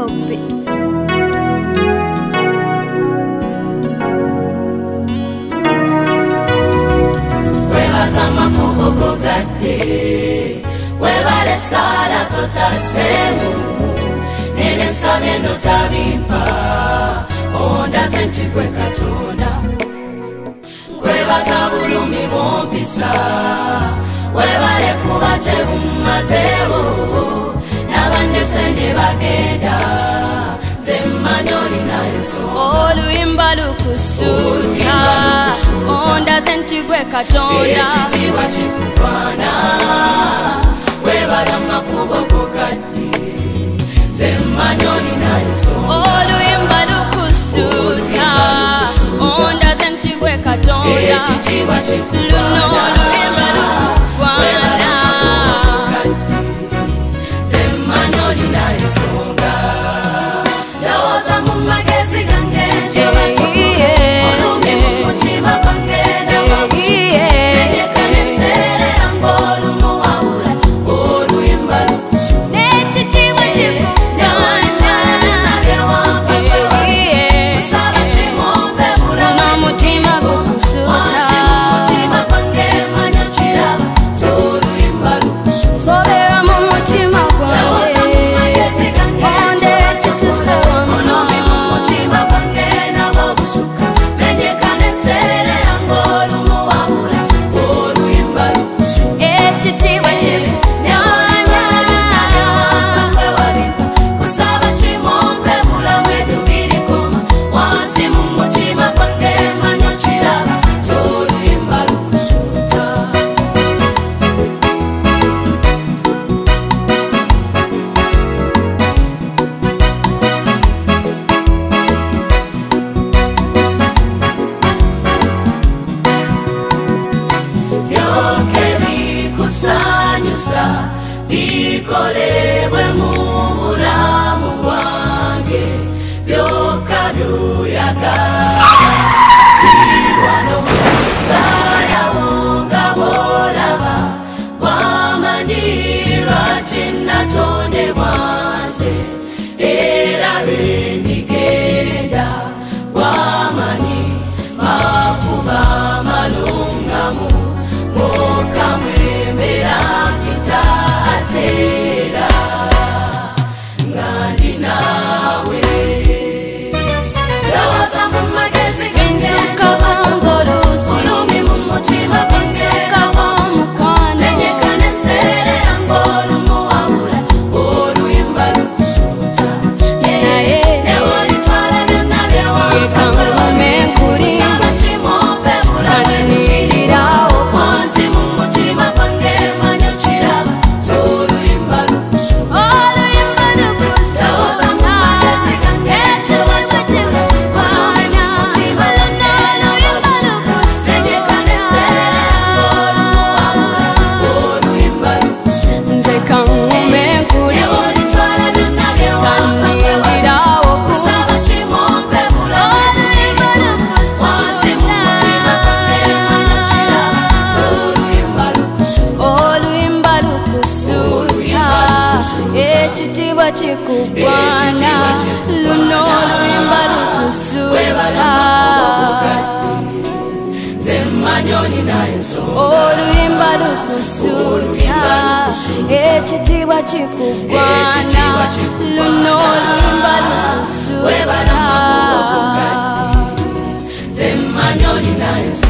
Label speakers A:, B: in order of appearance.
A: Bits.
B: Webazama kubogo gade webale sala zotatsemu nene sabye no tabimpa onda zentigwe katonda kwebaza bulumi mompisa webale kubate bumazeo nabandesenge bagenda zemmanyoli nayeso
A: oluyimba lukusuuta onda zentigwe katonda
B: ekitiibwa kikupana webala makubo gogadde zemmanyoli nayeso
A: oluyimba lukusuuta onda zentigwe katonda
B: ekitiibwa kikupana
A: oluyimba lukukwana
B: zemmanyoli nayesonga ndowooza mu magezi gange olumi mu mutima gwange enyekanenseerera ng'olumuwabula oluyimba lukusuuta
A: n'ekitiibwa
B: kusaba kimompe bulamu
A: mutima gukusuuta
B: wansi mu mutima gwange manya kiraba oluyimba lukusuuta
A: sobera mu mutima gwange onde ekisusa
B: olumi mu mutima gwange nabwo busuka menyekanenseerera ng'olumuwabula oluyimba lukusuuta
A: ekitiibwa
B: kusaba kimompe bulamu edubirikoma wansi mu mutima gwange manya kiraba oluyimba lukusuuta byoke bikusanyusa bikolebwe mu bulamu bwange byoka byoyagala biwano sayawo nga bwolaba bwamanyirwa kinnatondebwa nze era lwendigenda bwamanyi makuba malungamu mokamwemera mpita atera nga ndi naawe ndowooza mu magezi
A: ensuka konzolusi
B: olumi mu mutima gwange
A: ensuka komukwano
B: enyekanenseerera ng'olumuwabula oluyimba lukusuuta
A: naye
B: newolitwala byonna
A: yekangume nkulimba
B: kusaba kimompe bulamu
A: kananimirirawo
B: wansi mu mutima gwange manya kiraba oluyimba lukusuuta
A: oluyimba
B: ndowooza mu magezi gange
A: ekitiibwa kikukwana oluyimba
B: enyekanenseerera ng'olumuwabula oluyimba lukusuuta
A: nze kangume nkulimba
B: newolitwala byonna
A: kananimirirawo
B: kusaba kimompe bulamu
A: oluyimba
B: wansi mu mutima gwange manya kiraba oluyimba lukusuuta
A: oluyimba lukusuuta ekitiibwa kikugwana luno oluyimba lukusuuta
B: zemmanyoli nayensonga
A: oluyimba lukusuuta ekitiibwa kikugwana luno oluyimba lukusuuta
B: zemmanyoli nayensonga